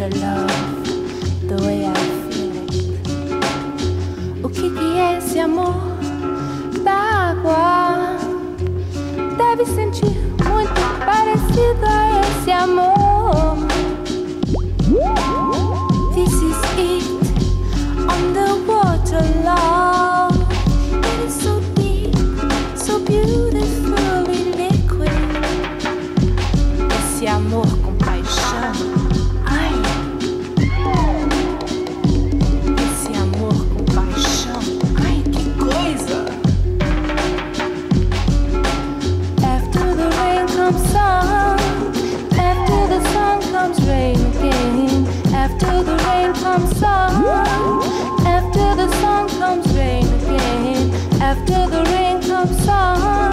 her love the way I feel it. O que é esse amor da água? Deve sentir muito parecido a esse amor. This is it on the water, love. It is so deep, so beautifully liquid. Esse amor com paixão, ai. Esse amor com paixão, ai, que coisa. After the rain comes sun, after the sun comes rain again. After the rain comes sun, after the sun comes rain again. After the rain comes sun.